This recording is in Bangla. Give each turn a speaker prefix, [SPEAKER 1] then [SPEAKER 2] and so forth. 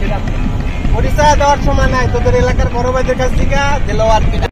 [SPEAKER 1] পরিচয় দেওয়ার সময় নাই তোদের এলাকার বড় ভাইদের কাছ থেকে দিল আর